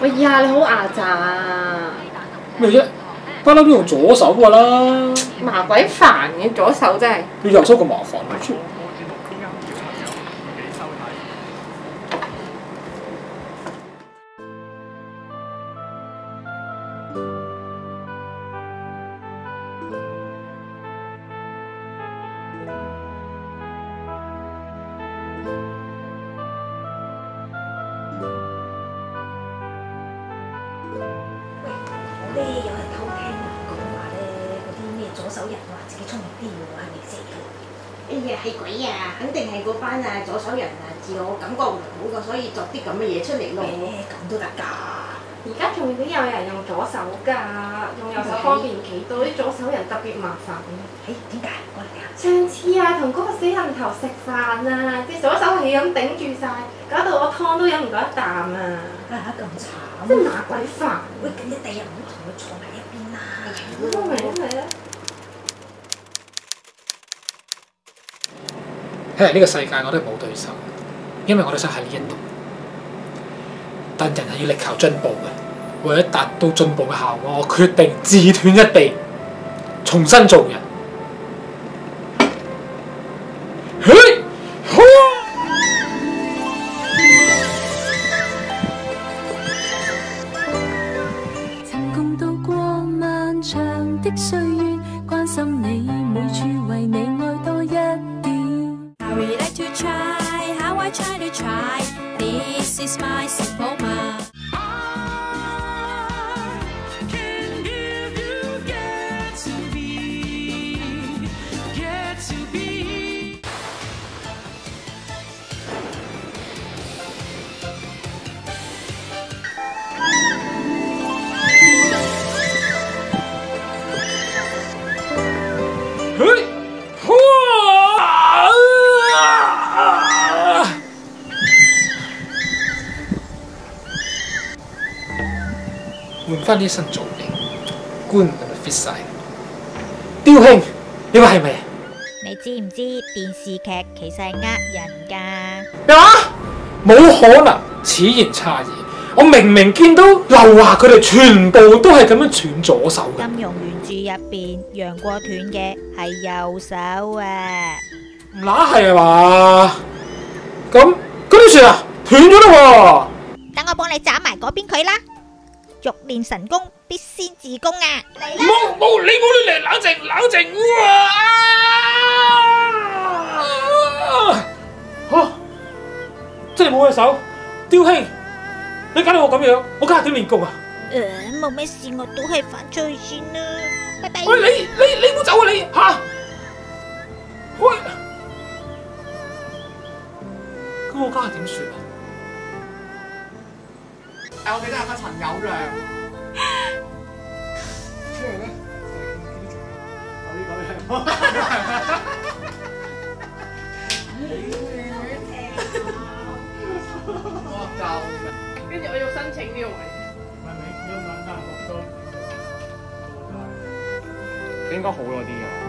喂呀，你好牙咋啊！ 咩啫？不嬲都用左手噶啦。 麻鬼煩嘅左手真係。 你右手咁麻煩嘅。 有人偷聽講話咧，嗰啲咩左手人話自己聰明啲喎，係咪先？ 哎呀，係鬼啊！肯定係嗰班左手人自我感覺唔好個，所以作啲咁嘅嘢出嚟咯。 咁都得㗎？ 而家仲都有人用左手㗎，用右手方便企到，啲左手人特別麻煩。 點解？我嚟睇下。 上次同嗰個死人頭食飯啊，隻左手係咁頂住晒，搞到我湯都飲唔到一啖啊！ 咁慘！ 真麻鬼煩。 喂，咁你第日唔好同佢坐埋一邊啦。 都明係啦。 喺呢個世界我都冇對手，因為我哋想喺呢一度。但人係要力求進步嘅，為咗達到進步嘅效果，我決定自斷一地，重新做人。 曾共度過漫長的歲月，關心你每處，為你愛多一點。I would like to try, how I try to try. This is my simple mind. Can give you get to be, get to be. 換翻啲新造型，官咁咪 fit 晒。雕兄，你話係咪？ 你知唔知電視劇其實係呃人㗎？ 咩話？冇可能，此言差矣。我明明見到劉華佢哋全部都係咁樣斷左手嘅。 金庸原著入邊，楊過斷嘅係右手啊！ 唔乸係嘛？咁點算啊？斷咗啦喎！ 等我幫你斬埋嗰邊佢啦！欲練神功，必先自宮啊！嚟啦！ 冇，你冇亂嚟，冷靜！嚇！真係冇隻手，雕兄，你搞到我咁樣，我家下點練功啊？ 冇咩事，我都係返出去先啦，拜拜。 喂，你唔好走啊你嚇！喂，咁我家下點算啊？ 我記得有個陳友良。出嚟咧，我呢個我就跟住我要申請呢個位。 應該好咗啲㗎。